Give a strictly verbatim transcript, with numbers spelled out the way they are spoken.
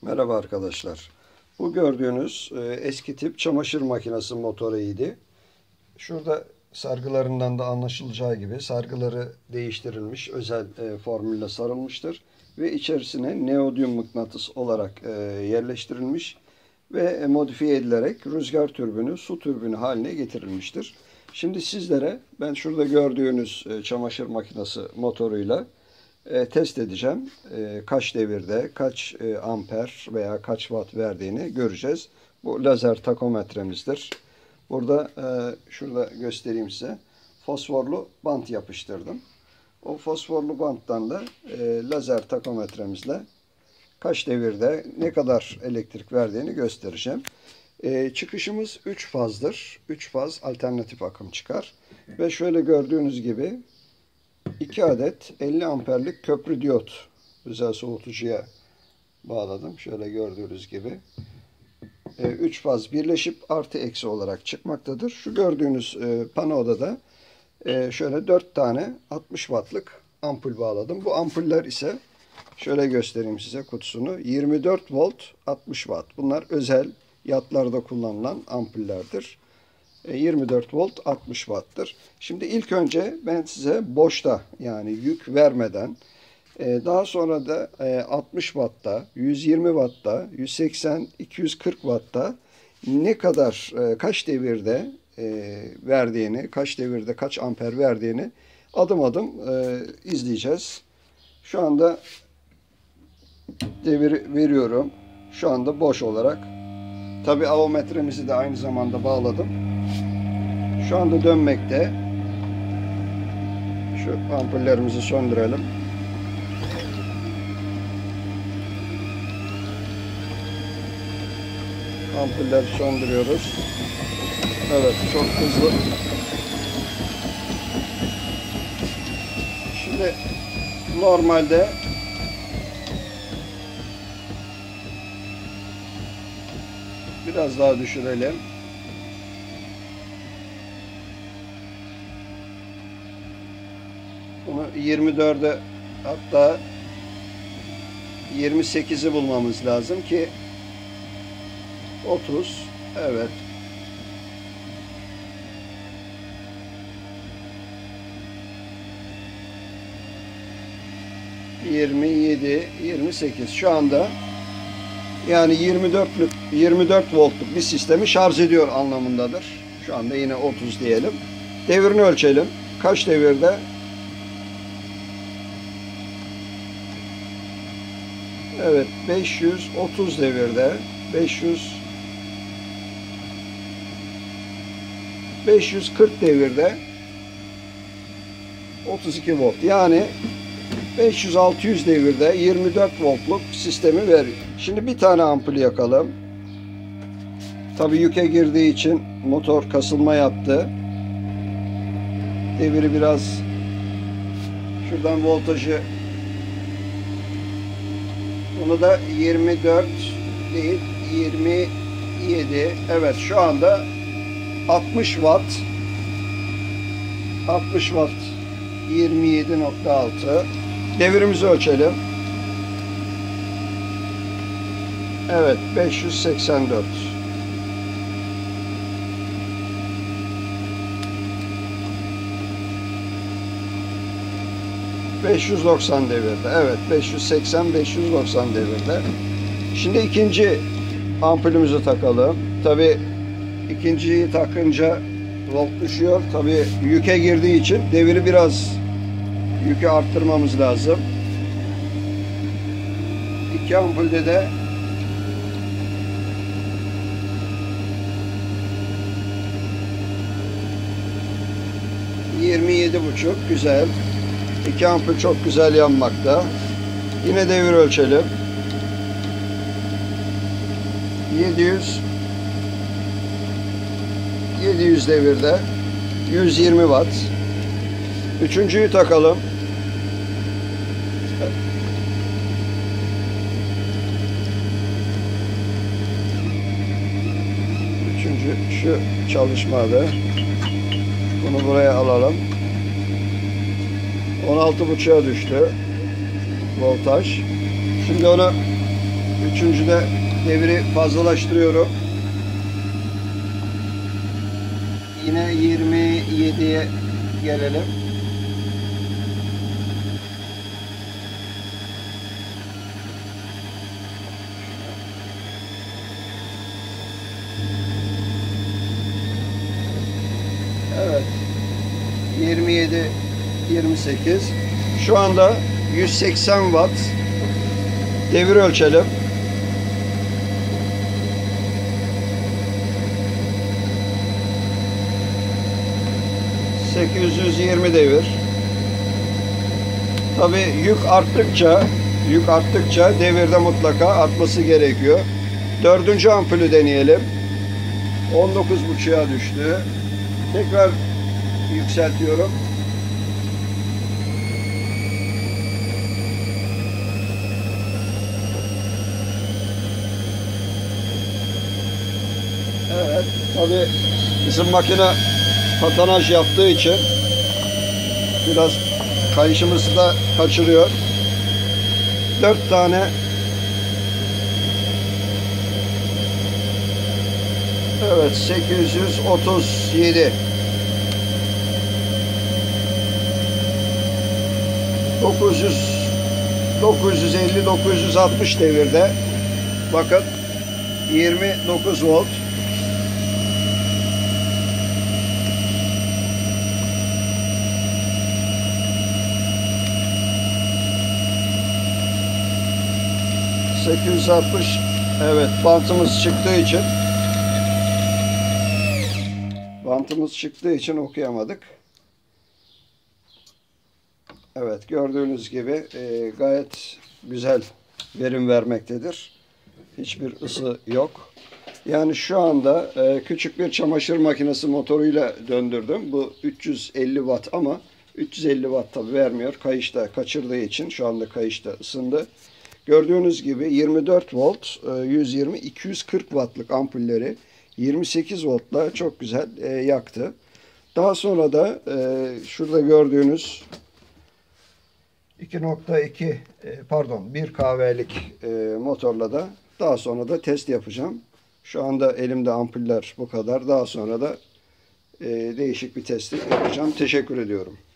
Merhaba arkadaşlar. Bu gördüğünüz e, eski tip çamaşır makinesi motoruydu. Şurada sargılarından da anlaşılacağı gibi sargıları değiştirilmiş, özel e, formülle sarılmıştır. Ve içerisine neodyum mıknatıs olarak e, yerleştirilmiş ve modifiye edilerek rüzgar türbünü, su türbünü haline getirilmiştir. Şimdi sizlere ben şurada gördüğünüz e, çamaşır makinesi motoruyla E, test edeceğim. E, kaç devirde, kaç e, amper veya kaç watt verdiğini göreceğiz. Bu lazer takometremizdir. Burada e, şurada göstereyim size. Fosforlu bant yapıştırdım. O fosforlu banttan da e, lazer takometremizle kaç devirde ne kadar elektrik verdiğini göstereceğim. E, çıkışımız üç fazdır. üç faz alternatif akım çıkar. Ve şöyle gördüğünüz gibi iki adet elli amperlik köprü diyot özel soğutucuya bağladım. Şöyle gördüğünüz gibi. üç faz birleşip artı eksi olarak çıkmaktadır. Şu gördüğünüz e, panoda da e, şöyle dört tane altmış wattlık ampul bağladım. Bu ampuller ise şöyle göstereyim size kutusunu. yirmi dört volt altmış watt. Bunlar özel yatlarda kullanılan ampullerdir. yirmi dört volt altmış watt'tır. Şimdi ilk önce ben size boşta yani yük vermeden daha sonra da altmış watt'ta, yüz yirmi watt'ta, yüz seksen iki yüz kırk watt'ta ne kadar kaç devirde verdiğini, kaç devirde kaç amper verdiğini adım adım izleyeceğiz. Şu anda devir veriyorum. Şu anda boş olarak. Tabi avometremizi de aynı zamanda bağladım. Şu anda dönmekte. Şu ampullerimizi söndürelim. Ampulleri söndürüyoruz. Evet, çok hızlı. Şimdi normalde biraz daha düşürelim. Bunu yirmi dörde hatta yirmi sekizi bulmamız lazım ki otuz, evet. yirmi yedi, yirmi sekiz şu anda yani yirmi dörtlük yirmi dört voltluk bir sistemi şarj ediyor anlamındadır. Şu anda yine otuz diyelim. Devirini ölçelim. Kaç devirde? Evet, beş yüz otuz devirde. beş yüz beş yüz kırk devirde otuz iki volt. Yani beş yüz altı yüz devirde yirmi dört voltluk sistemi veriyor. Şimdi bir tane ampul yakalım. Tabii yüke girdiği için motor kasılma yaptı. Deviri biraz şuradan voltajı, bunu da yirmi dört değil yirmi yedi. Evet, şu anda altmış watt. altmış watt yirmi yedi nokta altı. Devirimizi ölçelim. Evet, beş yüz seksen dört. beş yüz doksan devirde. Evet, beş yüz seksen beş yüz doksan devirde. Şimdi ikinci ampulümüzü takalım. Tabi ikinciyi takınca volt düşüyor. Tabi yüke girdiği için deviri biraz yükü arttırmamız lazım. İki ampulde de yirmi yedi buçuk. Güzel. İki ampul çok güzel yanmakta. Yine devir ölçelim. yedi yüz yedi yüz devirde yüz yirmi watt. Üçüncüyü takalım. Üçüncü şu çalışmadı. Bunu buraya alalım. on altı buçuğa düştü voltaj. Şimdi onu Üçüncüde devri fazlalaştırıyorum. Yine yirmi yediye gelelim. Evet. yirmi yedi yirmi sekiz. Şu anda yüz seksen watt. Devir ölçelim. sekiz yüz yirmi devir. Tabi yük arttıkça yük arttıkça devirde mutlaka artması gerekiyor. Dördüncü ampulü deneyelim. on dokuz buçuğa düştü. Tekrar yükseltiyorum. Evet, tabi bizim makine patinaj yaptığı için biraz kayışımızı da kaçırıyor. Dört tane evet sekiz yüz otuz yedi dokuz yüz dokuz yüz elli dokuz yüz altmış devirde. Bakın yirmi dokuz volt. sekiz yüz altmış. Evet, bantımız çıktığı için bantımız çıktığı için okuyamadık. Evet, gördüğünüz gibi e, gayet güzel verim vermektedir. Hiçbir ısı yok. Yani şu anda e, küçük bir çamaşır makinesi motoruyla döndürdüm. Bu üç yüz elli watt ama üç yüz elli watt tabi vermiyor. Kayışta kaçırdığı için şu anda kayışta ısındı. Gördüğünüz gibi yirmi dört volt, yüz yirmi iki yüz kırk wattlık ampulleri yirmi sekiz voltla çok güzel e, yaktı. Daha sonra da e, şurada gördüğünüz iki nokta iki e, pardon bir kahvelik e, motorla da daha sonra da test yapacağım. Şu anda elimde ampuller bu kadar. Daha sonra da e, değişik bir testi yapacağım. Teşekkür ediyorum.